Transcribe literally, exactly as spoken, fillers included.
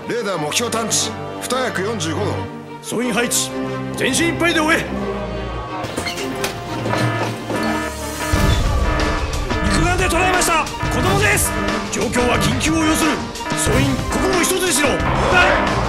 レーダー目標探知に役よんじゅうごど。 総員配置全身いっぱいで終え。肉眼で捉えました。子供です。状況は緊急を要する。総員ここも一つにしろ。はい。